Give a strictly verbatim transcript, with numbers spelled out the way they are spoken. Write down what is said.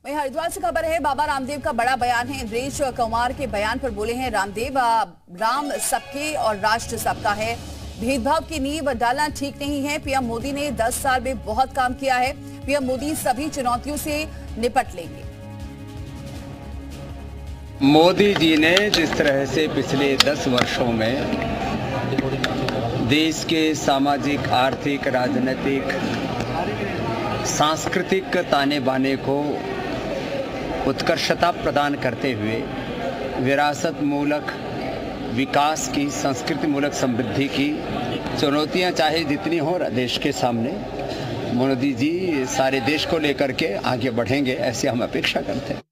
वहीं हरिद्वार से खबर है, बाबा रामदेव का बड़ा बयान है। इंद्रेश कुमार के बयान पर बोले हैं रामदेव, राम सबके और राष्ट्र सबका है। भेदभाव की नींव डालना ठीक नहीं है। पीएम मोदी ने दस साल में बहुत काम किया है। पीएम मोदी सभी चुनौतियों से निपट लेंगे। मोदी जी ने जिस तरह से पिछले दस वर्षों में देश के सामाजिक, आर्थिक, राजनीतिक, सांस्कृतिक ताने बाने को उत्कर्षता प्रदान करते हुए विरासत मूलक विकास की, संस्कृति मूलक समृद्धि की चुनौतियां चाहे जितनी हो देश के सामने, मोदी जी सारे देश को लेकर के आगे बढ़ेंगे, ऐसी हम अपेक्षा करते हैं।